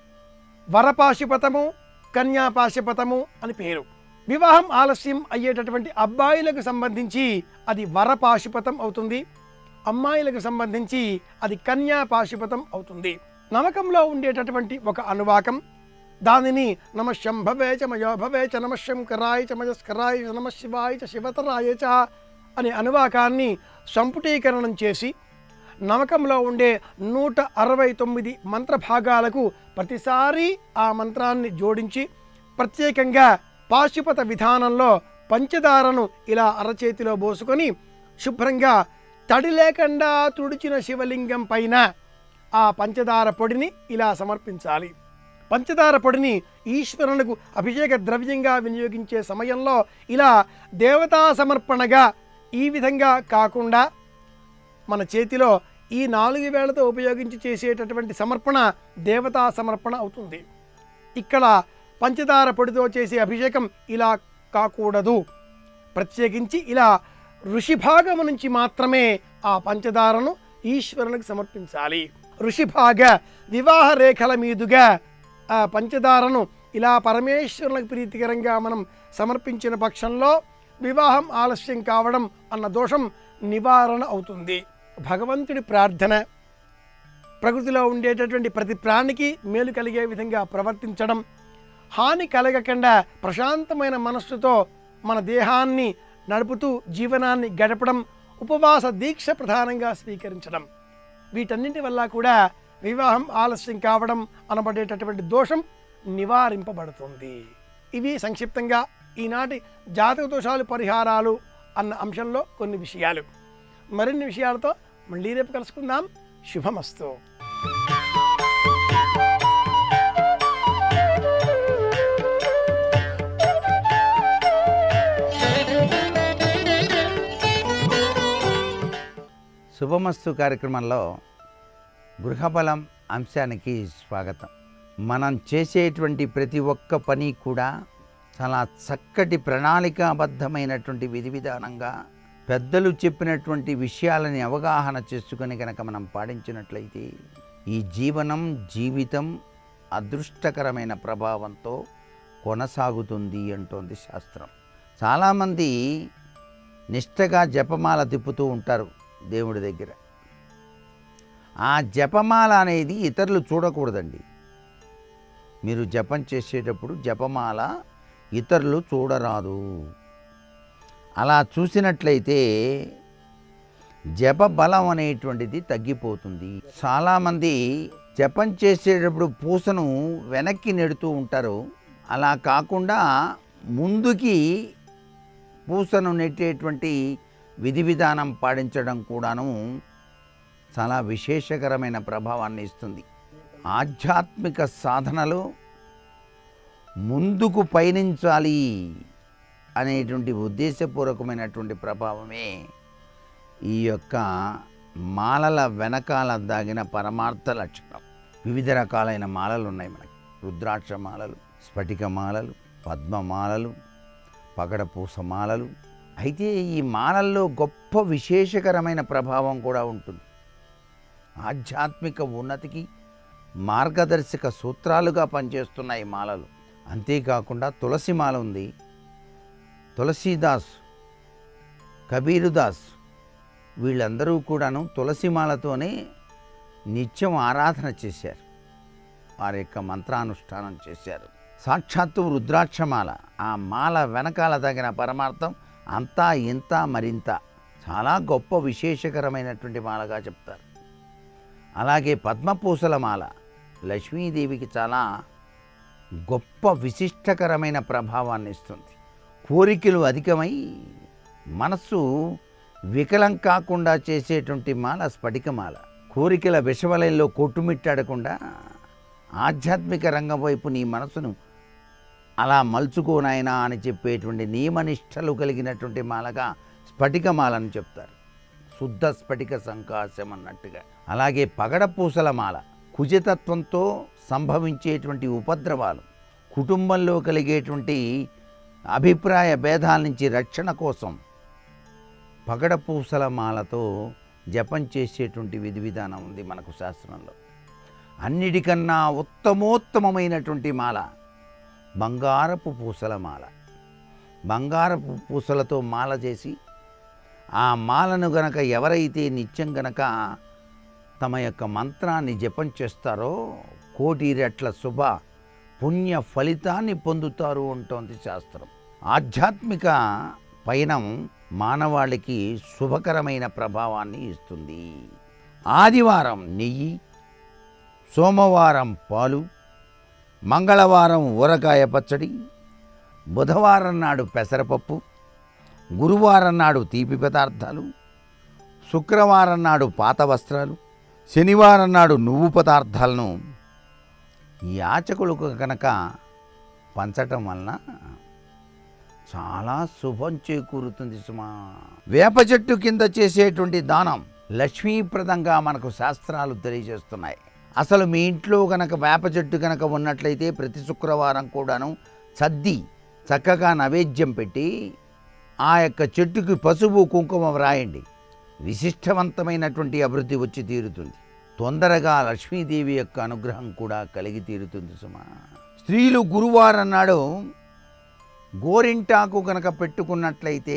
వరపాశుపతము, కన్యాపాశుపతము అని పేరు. వివాహం ఆలస్యం అయ్యేటటువంటి అబ్బాయిలకు సంబంధించి అది వరపాశుపతం అవుతుంది, అమ్మాయిలకు సంబంధించి అది కన్యాపాశుపతం అవుతుంది. నమకంలో ఉండేటటువంటి ఒక అనువాకం, దానిని నమ శంభవే చ మయోభవే చ నమ శంకరాయ చ మయస్కరాయ చ నమ శివాయ చ శివతరాయ చ అనే అనువాకాన్ని సంపుటీకరణం చేసి నమకంలో ఉండే నూట అరవై తొమ్మిది మంత్రభాగాలకు ప్రతిసారి ఆ మంత్రాన్ని జోడించి ప్రత్యేకంగా పాశుపత విధానంలో పంచదారను ఇలా అరచేతిలో పోసుకొని శుభ్రంగా తడి లేకుండా తుడిచిన శివలింగం పైన ఆ పంచదార పొడిని ఇలా సమర్పించాలి. పంచదార పొడిని ఈశ్వరునికి అభిషేక ద్రవ్యంగా వినియోగించే సమయంలో ఇలా దేవతా సమర్పణగా ఈ విధంగా కాకుండా మన చేతిలో ఈ నాలుగు వేళ్లతో ఉపయోగించి చేసేటటువంటి సమర్పణ దేవతా సమర్పణ అవుతుంది. ఇక్కడ పంచదార పొడితో చేసే అభిషేకం ఇలా కాకూడదు. ప్రత్యేకించి ఇలా ఋషిభాగము నుంచి మాత్రమే ఆ పంచదారను ఈశ్వరునికి సమర్పించాలి. ఋషిభాగ వివాహ రేఖల మీదుగా ఆ పంచదారను ఇలా పరమేశ్వరునికి ప్రీతికరంగా మనం సమర్పించిన పక్షంలో వివాహం ఆలస్యం కావడం అన్న దోషం నివారణ అవుతుంది. భగవంతుడి ప్రార్థన, ప్రకృతిలో ఉండేటటువంటి ప్రతి ప్రాణికి మేలు కలిగే విధంగా ప్రవర్తించడం, హాని కలగకుండా ప్రశాంతమైన మనస్సుతో మన దేహాన్ని నడుపుతూ జీవనాన్ని గడపడం, ఉపవాస దీక్ష ప్రధానంగా స్వీకరించడం, వీటన్నింటి వల్ల కూడా వివాహం ఆలస్యం కావడం అనబడేటటువంటి దోషం నివారింపబడుతుంది. ఇవి సంక్షిప్తంగా ఈనాటి జాతక దోషాలు పరిహారాలు అన్న అంశంలో కొన్ని విషయాలు. మరిన్ని విషయాలతో మళ్ళీ రేపు కలుసుకుందాం. శుభమస్తు. శుభమస్తు కార్యక్రమంలో గృహబలం అంశానికి స్వాగతం. మనం చేసేటువంటి ప్రతి ఒక్క పని కూడా చాలా చక్కటి ప్రణాళికాబద్ధమైనటువంటి విధి విధానంగా పెద్దలు చెప్పినటువంటి విషయాలని అవగాహన చేసుకొని కనుక మనం పాటించినట్లయితే ఈ జీవనం జీవితం అదృష్టకరమైన ప్రభావంతో కొనసాగుతుంది అంటోంది శాస్త్రం. చాలామంది నిష్టగా జపమాల తిప్పుతూ ఉంటారు దేవుడి దగ్గర. ఆ జపమాల అనేది ఇతరులు చూడకూడదండి. మీరు జపం చేసేటప్పుడు జపమాల ఇతరులు చూడరాదు. అలా చూసినట్లయితే జప బలం అనేటువంటిది తగ్గిపోతుంది. చాలామంది జపం చేసేటప్పుడు పూసను వెనక్కి నెడుతూ ఉంటారు. అలా కాకుండా ముందుకి పూసను నెట్టేటువంటి విధి విధానం పాటించడం కూడాను చాలా విశేషకరమైన ప్రభావాన్ని ఇస్తుంది. ఆధ్యాత్మిక సాధనలో ముందుకు పయనించాలి అనేటువంటి ఉద్దేశపూర్వకమైనటువంటి ప్రభావమే ఈ యొక్క మాలల వెనకాల దాగిన పరమార్థ లక్షణం. వివిధ రకాలైన మాలలు ఉన్నాయి మనకి. రుద్రాక్ష మాలలు, స్ఫటిక మాలలు, పద్మమాలలు, పగడపూస మాలలు. అయితే ఈ మాలల్లో గొప్ప విశేషకరమైన ప్రభావం కూడా ఉంటుంది. ఆధ్యాత్మిక ఉన్నతికి మార్గదర్శక సూత్రాలుగా పనిచేస్తున్నాయి మాలలు. అంతేకాకుండా తులసి మాల ఉంది, తులసీదాస్, కబీరుదాస్ వీళ్ళందరూ కూడాను తులసిమాలతోనే నిత్యం ఆరాధన చేశారు, వారి యొక్క మంత్రానుష్ఠానం చేశారు. సాక్షాత్తు రుద్రాక్షమాల, ఆ మాల వెనకాల తగిన పరమార్థం అంతా ఇంత మరింత చాలా గొప్ప విశేషకరమైనటువంటి మాలగా చెప్తారు. అలాగే పద్మపూసల మాల లక్ష్మీదేవికి చాలా గొప్ప విశిష్టకరమైన ప్రభావాన్ని ఇస్తుంది. కోరికలు అధికమై మనస్సు వికలం కాకుండా చేసేటువంటి మాల స్ఫటికమాల. కోరికల విషవలయంలో కొట్టుమిట్టాడకుండా ఆధ్యాత్మిక రంగం వైపు నీ మనసును అలా మలుచుకోనాయనా అని చెప్పేటువంటి నియమనిష్టలు కలిగినటువంటి మాలగా స్ఫటికమాలని చెప్తారు. శుద్ధ స్ఫటిక సంకాశం అన్నట్టుగా. అలాగే పగడపూసల మాల కుజతత్వంతో సంభవించేటువంటి ఉపద్రవాలు, కుటుంబంలో కలిగేటువంటి అభిప్రాయ భేదాల నుంచి రక్షణ కోసం పగడపూసల మాలతో జపం చేసేటువంటి విధి విధానం ఉంది మనకు శాస్త్రంలో. అన్నిటికన్నా ఉత్తమోత్తమమైనటువంటి మాల బంగారపు పూసల మాల. బంగారపు పూసలతో మాల చేసి ఆ మాలను గనక ఎవరైతే నిత్యం గనక తమ యొక్క మంత్రాన్ని జపం చేస్తారో కోటి రెట్ల శుభ పుణ్య ఫలితాన్ని పొందుతారు అంటోంది శాస్త్రం. ఆధ్యాత్మిక పయనం మానవాళికి శుభకరమైన ప్రభావాన్ని ఇస్తుంది. ఆదివారం నెయ్యి, సోమవారం పాలు, మంగళవారం ఊరగాయ పచ్చడి, బుధవారం నాడు పెసరపప్పు, గురువారం నాడు తీపి పదార్థాలు, శుక్రవారం నాడు పాత వస్త్రాలు, శనివారం నాడు నువ్వు పదార్థాలను యాచకులకు కనుక పంచటం వలన చాలా శుభం చేకూరుతుంది సుమా. వేప చెట్టు కింద చేసేటువంటి దానం లక్ష్మీప్రదంగా మనకు శాస్త్రాలు తెలియజేస్తున్నాయి. అసలు మీ ఇంట్లో కనుక వేప చెట్టు కనుక ఉన్నట్లయితే ప్రతి శుక్రవారం కూడాను సద్ది చక్కగా నైవేద్యం పెట్టి ఆ యొక్క చెట్టుకి పసుపు కుంకుమ వ్రాయండి. విశిష్టవంతమైనటువంటి అభివృద్ధి వచ్చి తీరుతుంది. తొందరగా లక్ష్మీదేవి యొక్క అనుగ్రహం కూడా కలిగి తీరుతుంది సుమా. స్త్రీలు గురువారం నాడు గోరింటాకు కనుక పెట్టుకున్నట్లయితే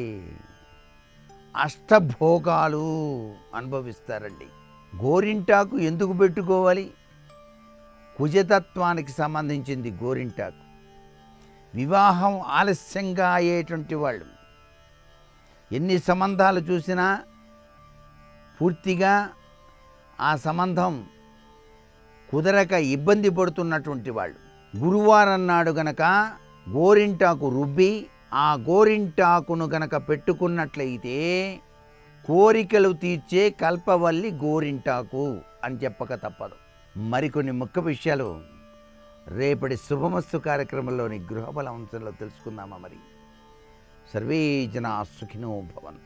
అష్టభోగాలు అనుభవిస్తారండి. గోరింటాకు ఎందుకు పెట్టుకోవాలి? కుజతత్వానికి సంబంధించింది గోరింటాకు. వివాహం ఆలస్యంగా అయ్యేటువంటి వాళ్ళు ఎన్ని సంబంధాలు చూసినా పూర్తిగా ఆ సంబంధం కుదరక ఇబ్బంది పడుతున్నటువంటి వాళ్ళు గురువారం నాడు గనక గోరింటాకు రుబ్బి ఆ గోరింటాకును గనక పెట్టుకున్నట్లయితే కోరికలు తీర్చే కల్పవల్లి గోరింటాకు అని చెప్పక తప్పదు. మరికొన్ని ముఖ్య విషయాలు రేపటి శుభమస్తు కార్యక్రమంలోని గృహబల అంశంలో తెలుసుకుందామా? మరి సర్వే జనా సుఖినో భవంతు.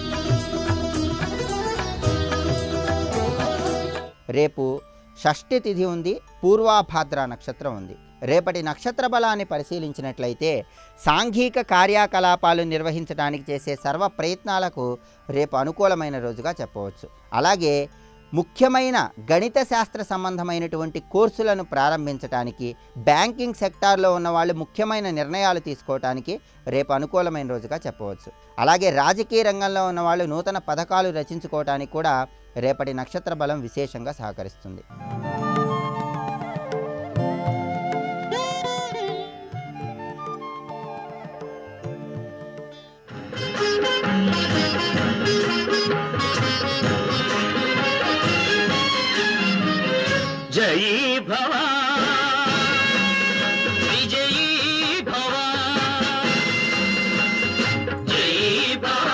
రేపు షష్ఠి తిథి ఉంది, పూర్వాభాద్ర నక్షత్రం ఉంది. రేపటి నక్షత్ర బలాన్ని పరిశీలించినట్లయితే సాంఘిక కార్యకలాపాలు నిర్వహించడానికి చేసే సర్వ ప్రయత్నాలకు రేపు అనుకూలమైన రోజుగా చెప్పవచ్చు. అలాగే ముఖ్యమైన గణిత శాస్త్ర సంబంధమైనటువంటి కోర్సులను ప్రారంభించడానికి, బ్యాంకింగ్ సెక్టార్లో ఉన్న వాళ్ళు ముఖ్యమైన నిర్ణయాలు తీసుకోవడానికి రేపు అనుకూలమైన రోజుగా చెప్పవచ్చు. అలాగే రాజకీయ రంగంలో ఉన్న వాళ్ళు నూతన పథకాలు రచించుకోవడానికి కూడా రేపటి నక్షత్ర బలం విశేషంగా సహకరిస్తుంది. జయీ భవ విజయీ భవ, జయీ భవ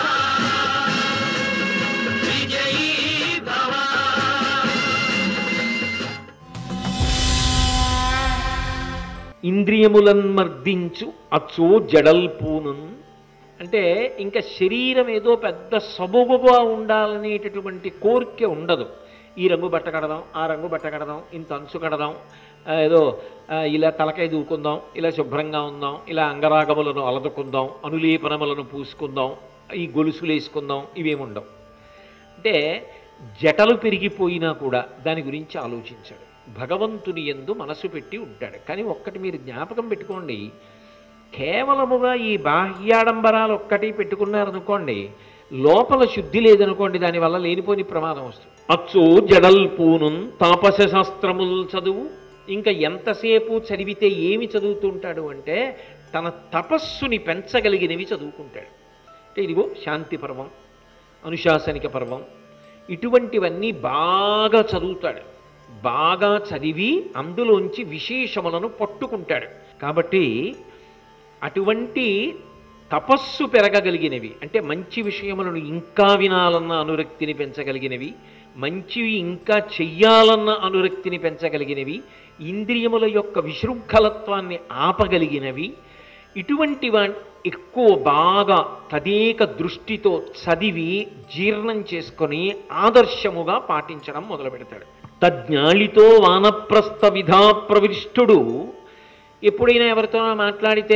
విజయీ భవ. ఇంద్రియములన్ మర్దించు అచ్చో జడల్పూనున్ అంటే ఇంకా శరీరం ఏదో పెద్ద సబుగుగా ఉండాలనేటటువంటి కోరిక ఉండదు. ఈ రంగు బట్ట కడదాం, ఆ రంగు బట్ట కడదాం, ఇంత అంచు కడదాం, ఏదో ఇలా తలకాయ దూకుందాం, ఇలా శుభ్రంగా ఉందాం, ఇలా అంగరాగములను అలదుకుందాం, అనులేపనములను పూసుకుందాం, ఈ గొలుసులు వేసుకుందాం, ఇవేముండవు. అంటే జటలు పెరిగిపోయినా కూడా దాని గురించి ఆలోచించాడు. భగవంతుని యందు మనసు పెట్టి ఉంటాడు. కానీ ఒక్కటి మీరు జ్ఞాపకం పెట్టుకోండి, కేవలముగా ఈ బాహ్యాడంబరాలు ఒక్కటి పెట్టుకున్నారనుకోండి, లోపల శుద్ధి లేదనుకోండి, దానివల్ల లేనిపోని ప్రమాదం వస్తుంది. అచ్చు జడల్పూను తాపస శాస్త్రముల్ చదువు. ఇంకా ఎంతసేపు చదివితే ఏమి చదువుతుంటాడు అంటే తన తపస్సుని పెంచగలిగినవి చదువుకుంటాడు. అంటే ఇదిగో శాంతి పర్వం, అనుశాసనిక పర్వం, ఇటువంటివన్నీ బాగా చదువుతాడు. బాగా చదివి అందులోంచి విశేషములను పట్టుకుంటాడు. కాబట్టి అటువంటి తపస్సు పెరగగలిగినవి, అంటే మంచి విషయములను ఇంకా వినాలన్న అనురక్తిని పెంచగలిగినవి, మంచివి ఇంకా చెయ్యాలన్న అనురక్తిని పెంచగలిగినవి, ఇంద్రియముల యొక్క విశృంఖలత్వాన్ని ఆపగలిగినవి, ఇటువంటి వా ఎక్కువ బాగా తదేక దృష్టితో చదివి జీర్ణం చేసుకొని ఆదర్శముగా పాటించడం మొదలు పెడతాడు. తజ్ఞాళితో వానప్రస్థ విధా ప్రవిష్టుడు. ఎప్పుడైనా ఎవరితోనో మాట్లాడితే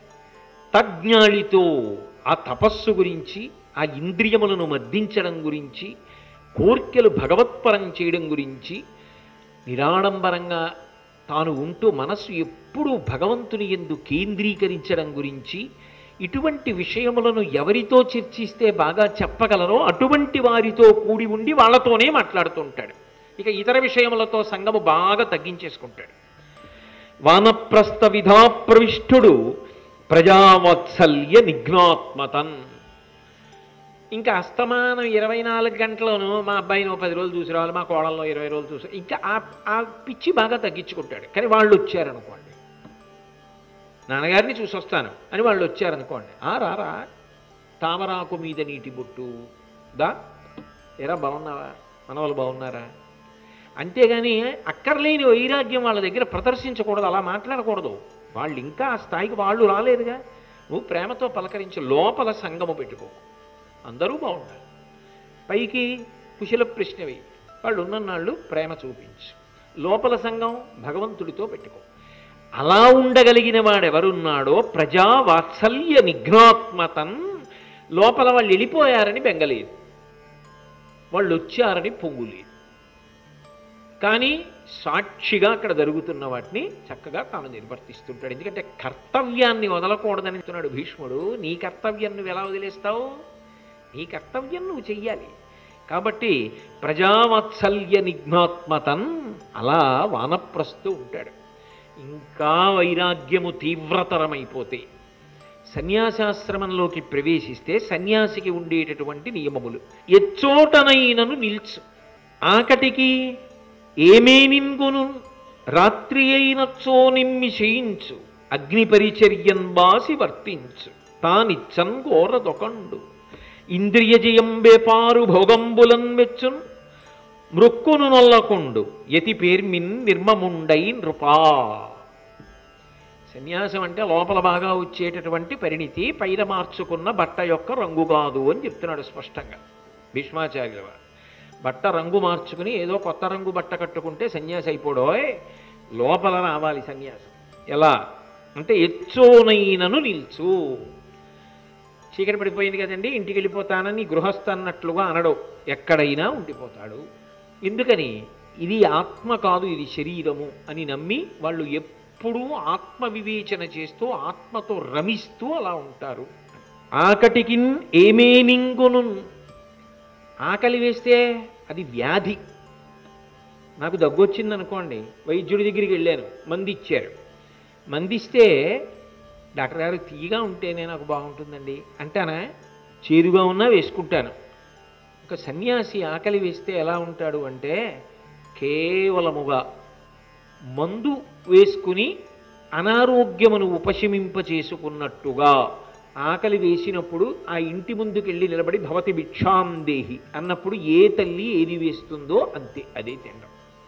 తజ్ఞాళితో, ఆ తపస్సు గురించి, ఆ ఇంద్రియములను మర్దించడం గురించి, కోర్కెలు భగవత్పరం చేయడం గురించి, నిరాడంబరంగా తాను ఉంటూ మనస్సు ఎప్పుడూ భగవంతుని యందు కేంద్రీకరించడం గురించి, ఇటువంటి విషయములను ఎవరితో చర్చిస్తే బాగా చెప్పగలరో అటువంటి వారితో కూడి ఉండి వాళ్ళతోనే మాట్లాడుతూ ఉంటాడు. ఇక ఇతర విషయములతో సంగము బాగా తగ్గించేసుకుంటాడు. వానప్రస్థ విధా ప్రవిష్టుడు ప్రజావత్సల్య నిఘ్నాత్మతన్. ఇంకా అస్తమానం ఇరవై నాలుగు గంటలను మా అబ్బాయిని ఓ పది రోజులు చూసి రావాలి, మా కోడల్లో ఇరవై రోజులు చూసి, ఇంకా ఆ ఆ పిచ్చి బాగా తగ్గించుకుంటాడు. కానీ వాళ్ళు వచ్చారనుకోండి, నాన్నగారిని చూసి వస్తాను అని వాళ్ళు వచ్చారనుకోండి, ఆ రారా తామరాకు మీద నీటి బొట్టు దా, ఎరా బాగున్నావా, మనవాళ్ళు బాగున్నారా, అంతేగాని అక్కర్లేని వైరాగ్యం వాళ్ళ దగ్గర ప్రదర్శించకూడదు, అలా మాట్లాడకూడదు. వాళ్ళు ఇంకా ఆ స్థాయికి వాళ్ళు రాలేదుగా. నువ్వు ప్రేమతో పలకరించి లోపల సంగము పెట్టుకో, అందరూ బాగుంటారు. పైకి కుశల ప్రశ్నవి, వాళ్ళు ఉన్ననాళ్ళు ప్రేమ చూపించు, లోపల సంఘం భగవంతుడితో పెట్టుకో. అలా ఉండగలిగిన వాడెవరున్నాడో ప్రజా వాత్సల్య నిఘ్నాత్మతన్. లోపల వాళ్ళు వెళ్ళిపోయారని బెంగలేదు, వాళ్ళు వచ్చారని పొంగులేదు. కానీ సాక్షిగా అక్కడ జరుగుతున్న వాటిని చక్కగా తాను నిర్వర్తిస్తుంటాడు. ఎందుకంటే కర్తవ్యాన్ని వదలకూడదని చెప్తున్నాడు భీష్ముడు. నీ కర్తవ్యం నువ్వు ఎలా వదిలేస్తావు? నీ కర్తవ్యం నువ్వు చెయ్యాలి. కాబట్టి ప్రజావాత్సల్య నిఘ్నాత్మతన్, అలా వానప్రస్థు ఉంటాడు. ఇంకా వైరాగ్యము తీవ్రతరమైపోతే సన్యాసాశ్రమంలోకి ప్రవేశిస్తే సన్యాసికి ఉండేటటువంటి నియమములు. ఎచ్చోటనైనను నిల్చు, ఆకటికి ఏమేనిన్గును, రాత్రి అయినచ్చో నిమ్మి చేయించు, అగ్ని పరిచర్యన్ బాసి వర్తించు, తానిచ్చన్ ఘోరదొకండు, ఇంద్రియ జయం వేపారు భోగంబులన్ మెచ్చున్, మృక్కును నొల్లకుండు యతి పేర్మిన్ నిర్మముండై నృపా. సన్యాసం అంటే లోపల బాగా వచ్చేటటువంటి పరిణితి, పైన మార్చుకున్న బట్ట యొక్క రంగు కాదు అని చెప్తున్నాడు స్పష్టంగా భీష్మాచార్యుల వారు. బట్ట రంగు మార్చుకుని ఏదో కొత్త రంగు బట్ట కట్టుకుంటే సన్యాసి అయిపోడోయ్, లోపల రావాలి సన్యాసం. ఎలా అంటే ఎచ్చోనైనను నిల్చు. చీకటి పడిపోయింది కదండి, ఇంటికి వెళ్ళిపోతానని గృహస్థ అన్నట్లుగా అనడు, ఎక్కడైనా ఉండిపోతాడు. ఎందుకని? ఇది ఆత్మ కాదు, ఇది శరీరము అని నమ్మి వాళ్ళు ఎప్పుడూ ఆత్మ వివేచన చేస్తూ ఆత్మతో రమిస్తూ అలా ఉంటారు. ఆకటికిన్ ఏమేనింగును, ఆకలి వేస్తే అది వ్యాధి. నాకు దగ్గు వచ్చిందనుకోండి, వైద్యుడి దగ్గరికి వెళ్ళాను, మంది ఇచ్చారు. మందిస్తే డాక్టర్ గారు తీయగా ఉంటేనే నాకు బాగుంటుందండి అంటానా? చేదుగా ఉన్నా వేసుకుంటాను. ఒక సన్యాసి ఆకలి వేస్తే ఎలా ఉంటాడు అంటే కేవలముగా మందు వేసుకుని అనారోగ్యమును ఉపశమింప చేసుకున్నట్టుగా ఆకలి వేసినప్పుడు ఆ ఇంటి ముందుకెళ్ళి నిలబడి భవతి భిక్షాం దేహి అన్నప్పుడు ఏ తల్లి ఏది వేస్తుందో అంతే, అదే తినడం.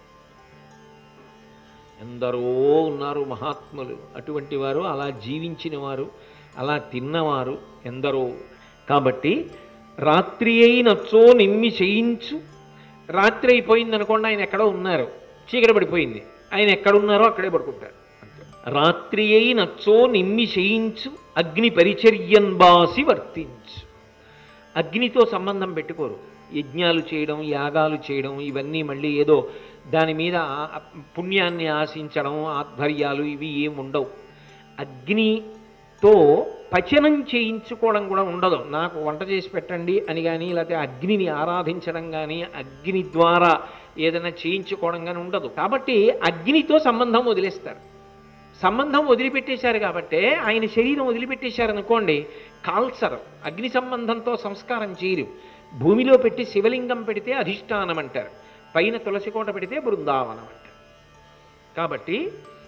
ఎందరో ఉన్నారు మహాత్ములు అటువంటి వారు, అలా జీవించిన వారు, అలా తిన్నవారు ఎందరో. కాబట్టి రాత్రి అయినచ్చో నిమ్మి చేయించు. రాత్రి అయిపోయింది అనుకోండి, ఆయన ఎక్కడో ఉన్నారు, చీకటి పడిపోయింది, ఆయన ఎక్కడున్నారో అక్కడే పడుకుంటారు. రాత్రి అయినచ్చో నిమ్మి చేయించు, అగ్ని పరిచర్యన్ బాసి వర్తించు. అగ్నితో సంబంధం పెట్టుకోరు. యజ్ఞాలు చేయడం, యాగాలు చేయడం, ఇవన్నీ మళ్ళీ ఏదో దాని మీద పుణ్యాన్ని ఆశించడం, ఆధ్వర్యాలు ఇవి ఏముండవు. అగ్ని తో పచనం చేయించుకోవడం కూడా ఉండదు. నాకు వంట చేసి పెట్టండి అని కానీ, లేకపోతే అగ్నిని ఆరాధించడం కానీ, అగ్ని ద్వారా ఏదైనా చేయించుకోవడం కానీ ఉండదు. కాబట్టి అగ్నితో సంబంధం వదిలేస్తారు. సంబంధం వదిలిపెట్టేశారు కాబట్టి ఆయన శరీరం వదిలిపెట్టేశారు అనుకోండి, కాల్సరు, అగ్ని సంబంధంతో సంస్కారం చేయరు. భూమిలో పెట్టి శివలింగం పెడితే అధిష్టానం అంటారు, పైన తులసి కోట పెడితే బృందావనం అంటారు. కాబట్టి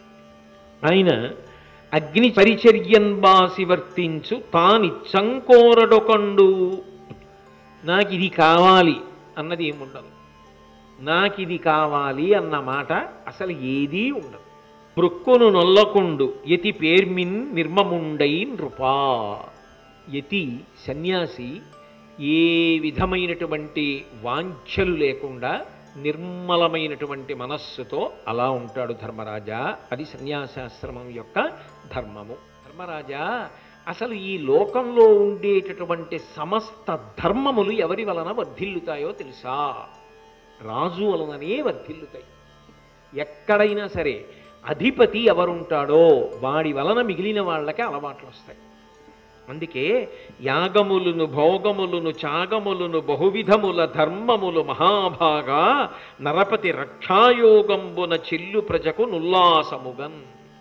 ఆయన అగ్ని పరిచర్యన్ బాసి వర్తించు తాని చంకోరడొకండు. నాకు ఇది కావాలి అన్నది ఏముండదు. నాకు ఇది కావాలి అన్న మాట అసలు ఏదీ ఉండదు. మృక్కును నొల్లకుండు యతి పేర్మిన్ నిర్మముండై నృపా. యతి సన్యాసి ఏ విధమైనటువంటి వాంఛలు లేకుండా నిర్మలమైనటువంటి మనస్సుతో అలా ఉంటాడు ధర్మరాజా. అది సన్యాసాశ్రమం యొక్క ధర్మము. ధర్మరాజా, అసలు ఈ లోకంలో ఉండేటటువంటి సమస్త ధర్మములు ఎవరి వలన వర్ధిల్లుతాయో తెలుసా? రాజు వలననే వర్ధిల్లుతాయి. ఎక్కడైనా సరే అధిపతి ఎవరుంటాడో వాడి వలన మిగిలిన వాళ్ళకి అలవాట్లు వస్తాయి. అందుకే యాగములను భోగములను చాగములను బహువిధముల ధర్మములు మహాభాగా నరపతి రక్షాయోగంబున చెల్లు ప్రజకు నుల్లాసముగన్.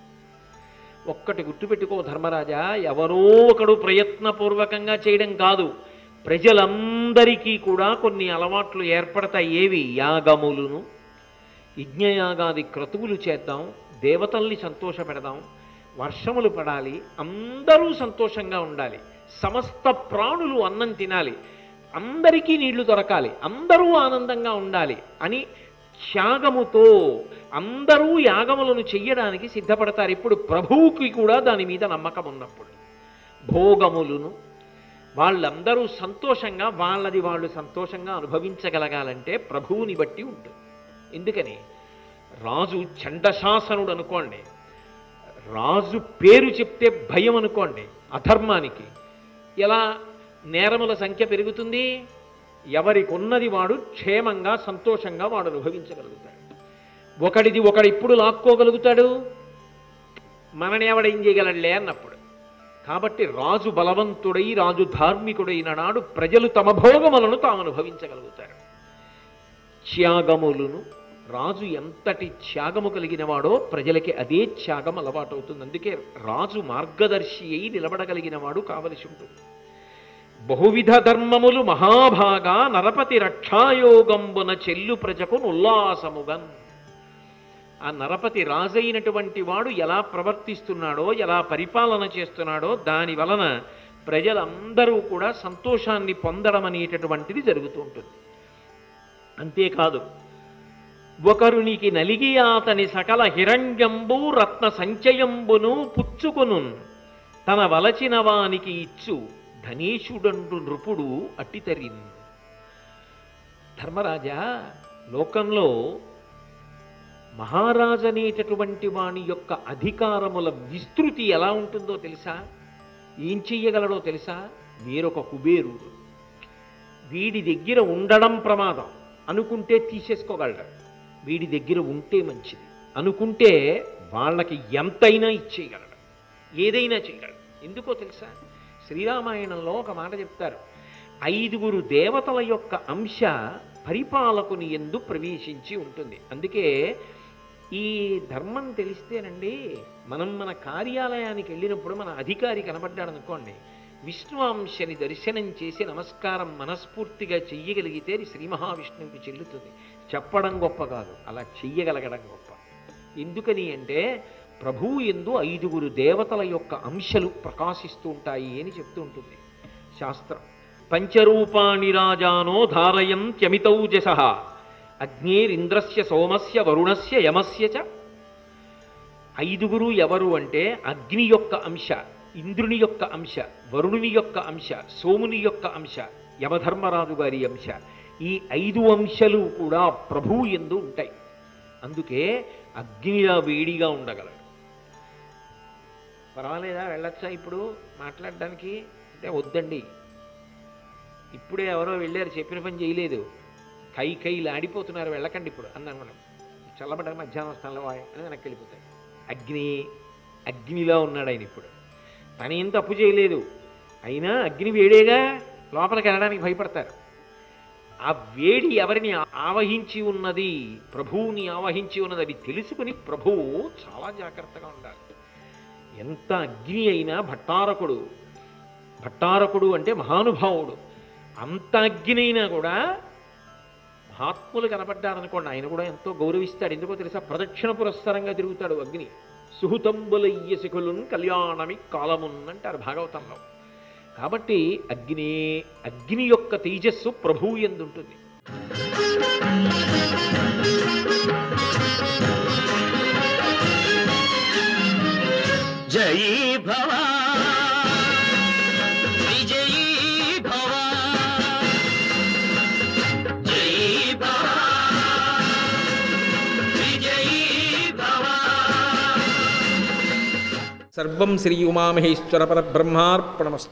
ఒక్కటి గుర్తుపెట్టుకో ధర్మరాజా, ఎవరో ఒకడు ప్రయత్నపూర్వకంగా చేయడం కాదు, ప్రజలందరికీ కూడా కొన్ని అలవాట్లు ఏర్పడతాయి. ఏవి? యాగములను, యజ్ఞయాగాది క్రతువులు చేద్దాం, దేవతల్ని సంతోష పెడదాం, వర్షములు పడాలి, అందరూ సంతోషంగా ఉండాలి, సమస్త ప్రాణులు అన్నం తినాలి, అందరికీ నీళ్లు దొరకాలి, అందరూ ఆనందంగా ఉండాలి అని త్యాగముతో అందరూ యాగములను చెయ్యడానికి సిద్ధపడతారు. ఇప్పుడు ప్రభువుకి కూడా దాని మీద నమ్మకం ఉన్నప్పుడు. భోగములను వాళ్ళందరూ సంతోషంగా వాళ్ళది వాళ్ళు సంతోషంగా అనుభవించగలగాలంటే ప్రభువుని బట్టి ఉంటుంది. ఎందుకని రాజు చండశాసనుడు అనుకోండి, రాజు పేరు చెప్తే భయం అనుకోండి, అధర్మానికి ఎలా నేరముల సంఖ్య పెరుగుతుంది? ఎవరికి ఉన్నది వాడు క్షేమంగా సంతోషంగా వాడు అనుభవించగలుగుతాడు. ఒకడిది ఒకడు ఇప్పుడు లాక్కోగలుగుతాడు, మనని ఎవడేం చేయగలడులే అన్నప్పుడు. కాబట్టి రాజు బలవంతుడై రాజు ధార్మికుడైన నాడు ప్రజలు తమ భోగములను తాము అనుభవించగలుగుతారు. త్యాగములను, రాజు ఎంతటి త్యాగము కలిగిన వాడో ప్రజలకి అదే త్యాగం అలవాటవుతుంది. అందుకే రాజు మార్గదర్శి అయి నిలబడగలిగిన వాడు కావలసి ఉంటుంది. బహువిధ ధర్మములు మహాభాగా నరపతి రక్షాయోగంబున చెల్లు ప్రజకు ఉల్లాసముగన్. ఆ నరపతి రాజైనటువంటి వాడు ఎలా ప్రవర్తిస్తున్నాడో, ఎలా పరిపాలన చేస్తున్నాడో దాని వలన ప్రజలందరూ కూడా సంతోషాన్ని పొందడం అనేటటువంటిది జరుగుతూ ఉంటుంది. అంతేకాదు, ఒకరునికి నలిగి అతని సకల హిరణ్యంబు రత్న సంచయంబును పుచ్చుకును తన వలచిన వానికి ఇచ్చు ధనేశుడండు నృపుడు అట్టితరిన్. ధర్మరాజా, లోకంలో మహారాజనేటటువంటి వాని యొక్క అధికారముల విస్తృతి ఎలా ఉంటుందో తెలుసా? ఏం చెయ్యగలడో తెలుసా? వేరొక కుబేరుడు, వీడి దగ్గర ఉండడం ప్రమాదం అనుకుంటే తీసేసుకోగలడు, వీడి దగ్గర ఉంటే మంచిది అనుకుంటే వాళ్ళకి ఎంతైనా ఇచ్చేయగలడు, ఏదైనా చేయగలడు. ఎందుకో తెలుసా? శ్రీరామాయణంలో ఒక మాట చెప్తారు, ఐదుగురు దేవతల యొక్క అంశ పరిపాలకుని యందు ప్రవేశించి ఉంటుంది. అందుకే ఈ ధర్మం తెలిస్తేనండి, మనం మన కార్యాలయానికి వెళ్ళినప్పుడు మన అధికారి కనబడ్డాడు అనుకోండి, విష్ణువంశని దర్శనం చేసి నమస్కారం మనస్ఫూర్తిగా చెయ్యగలిగితే శ్రీ మహావిష్ణువుకి చెల్లుతుంది. చెప్పడం గొప్ప కాదు, అలా చెయ్యగలగడం గొప్ప. ఎందుకని అంటే ప్రభువు యందు ఐదుగురు దేవతల యొక్క అంశలు ప్రకాశిస్తూ ఉంటాయి అని చెప్తూ ఉంటుంది శాస్త్రం. పంచరూపాణి రాజానో ధారయంత్యమితౌజస అగ్నేరింద్రస్య సోమస్య వరుణస్య యమస్య చ. ఐదుగురు ఎవరు అంటే అగ్ని యొక్క అంశ, ఇంద్రుని యొక్క అంశ, వరుణుని యొక్క అంశ, సోముని యొక్క అంశ, యమధర్మరాజు గారి అంశ. ఈ ఐదు అంశాలు కూడా ప్రభువు యందు ఉంటాయి. అందుకే అగ్నిలా వేడిగా ఉండగలడు. పర్వాలేదా, వెళ్ళొచ్చా ఇప్పుడు మాట్లాడడానికి అంటే? వద్దండి, ఇప్పుడే ఎవరో వెళ్ళారు, చెప్పిన పని చేయలేదు, కై కైలు ఆడిపోతున్నారు, వెళ్ళకండి ఇప్పుడు అన్నాను. మనం చల్లబడ్డ మధ్యాహ్నం స్థానంలో అని వెనక్కి వెళ్ళిపోతాయి. అగ్ని అగ్నిలా ఉన్నాడు ఆయన ఇప్పుడు. తనేం తప్పు చేయలేదు, అయినా అగ్ని వేడేగా లోపలికి వెళ్ళడానికి భయపడతారు. ఆ వేడి ఎవరిని ఆవహించి ఉన్నది, ప్రభువుని ఆవహించి ఉన్నది, అది తెలుసుకుని ప్రభువు చాలా జాగ్రత్తగా ఉండాలి. ఎంత అగ్ని అయినా భట్టారకుడు, భట్టారకుడు అంటే మహానుభావుడు, అంత అగ్ని అయినా కూడా మహాత్ములు కనపడ్డారనుకోండి ఆయన కూడా ఎంతో గౌరవిస్తాడు. ఎందుకో తెలుసా? ప్రదక్షిణ పురస్సరంగా తిరుగుతాడు అగ్ని. సుహుతంబులయ్య శిఖులున్ కళ్యాణమి కాలమున్ అంటారు భాగవతంలో. కాబట్టి అగ్ని అగ్ని యొక్క తేజస్సు ప్రభువు యందు ఉంటుంది. జయీ భవ విజయీ భవ జయీ భవ విజయీ భవ. సర్వం శ్రీ ఉమామహేశ్వర పరబ్రహ్మార్పణమస్తు.